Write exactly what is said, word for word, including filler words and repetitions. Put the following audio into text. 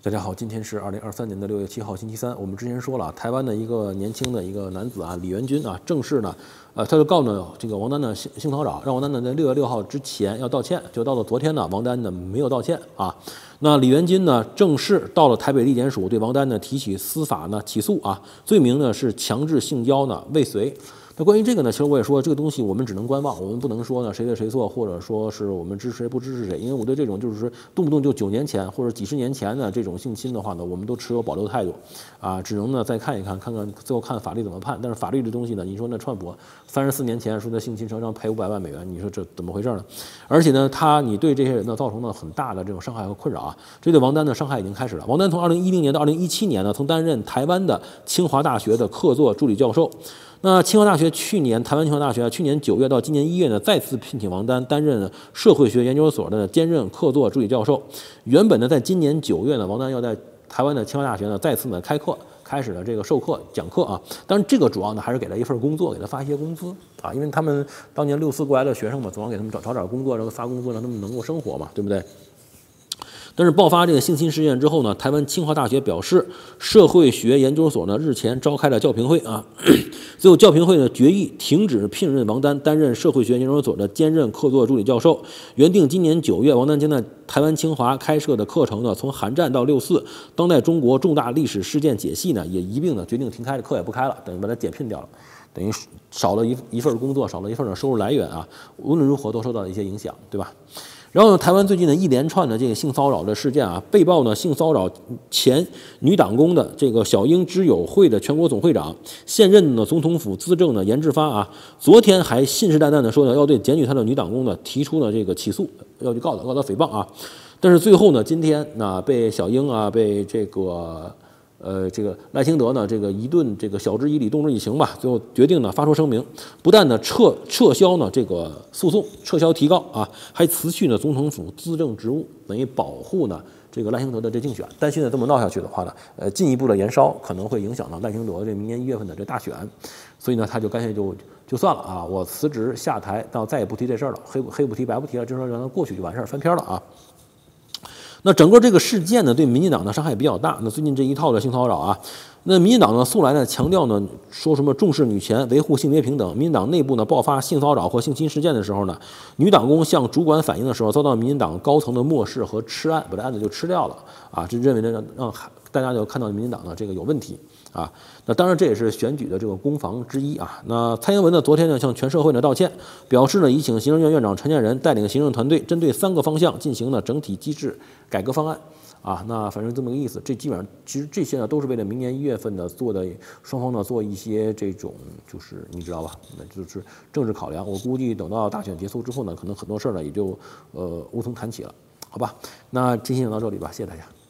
大家好，今天是二零二三年的六月七号，星期三。我们之前说了，台湾的一个年轻的一个男子啊，李元军啊，正式呢，呃，他就告呢这个王丹呢性性骚扰，让王丹呢在六月六号之前要道歉。就到了昨天呢，王丹呢没有道歉啊。那李元军呢正式到了台北地检署，对王丹呢提起司法呢起诉啊，罪名呢是强制性交呢未遂。那关于这个呢，其实我也说，这个东西我们只能观望，我们不能说呢谁对谁错，或者说是我们支持谁不支持谁，因为我对这种就是动不动就九年前或者几十年前的这种性侵的话呢，我们都持有保留态度，啊，只能呢再看一看，看看最后看法律怎么判。但是法律这东西呢，你说那川普三十四年前说的性侵成让赔五百万美元，你说这怎么回事呢？而且呢，他你对这些人呢造成了很大的这种伤害和困扰啊，这对王丹的伤害已经开始了。王丹从二零一零年到二零一七年呢，曾担任台湾的清华大学的客座助理教授。那清华大学去年，台湾清华大学去年九月到今年一月呢，再次聘请王丹担任社会学研究所的兼任客座助理教授。原本呢，在今年九月呢，王丹要在台湾的清华大学呢再次呢开课，开始了这个授课讲课啊。当然，这个主要呢还是给他一份工作，给他发一些工资啊，因为他们当年六四过来的学生嘛，总要给他们找找点工作，然后发工资，让他们能够生活嘛，对不对？但是爆发这个性侵事件之后呢，台湾清华大学表示，社会学研究所呢日前召开了教评会啊，最后教评会呢决议停止聘任王丹担任社会学研究所的兼任客座助理教授。原定今年九月，王丹将在台湾清华开设的课程呢，从韩战到六四当代中国重大历史事件解析呢，也一并呢决定停开，课也不开了，等于把它解聘掉了，等于少了一一份工作，少了一份的收入来源啊，无论如何都受到了一些影响，对吧？然后呢，台湾最近的一连串的这个性骚扰的事件啊，被曝呢性骚扰前女党工的这个小英知友会的全国总会长，现任的总统府资政的严志发啊，昨天还信誓旦旦的说呢，要对检举他的女党工呢提出了这个起诉，要去告他，告他诽谤啊。但是最后呢，今天那被小英啊，被这个。呃，这个赖清德呢，这个一顿这个晓之以理，动之以情吧，最后决定呢发出声明，不但呢撤撤销呢这个诉讼，撤销提告啊，还辞去呢总统府资政职务，等于保护呢这个赖清德的这竞选。担心呢这么闹下去的话呢，呃，进一步的延烧可能会影响到赖清德这明年一月份的这大选，所以呢他就干脆就就算了啊，我辞职下台，到再也不提这事儿了，黑黑不提白不提了，就说让他过去就完事儿，翻篇了啊。那整个这个事件呢，对民进党的伤害比较大。那最近这一套的性骚扰啊，那民进党呢素来呢强调呢说什么重视女权、维护性别平等。民进党内部呢爆发性骚扰或性侵事件的时候呢，女党工向主管反映的时候，遭到民进党高层的漠视和吃案，把这案子就吃掉了啊，这认为呢让让大家就看到民进党的这个有问题啊。那当然这也是选举的这个攻防之一啊。那蔡英文呢昨天呢向全社会呢道歉，表示呢已请行政院院长陈建仁带领行政团队，针对三个方向进行了整体机制改革方案啊。那反正这么个意思，这基本上其实这些呢都是为了明年一月份呢做的，双方呢做一些这种就是你知道吧，那就是政治考量。我估计等到大选结束之后呢，可能很多事儿呢也就呃无从谈起了，好吧？那今天就到这里吧，谢谢大家。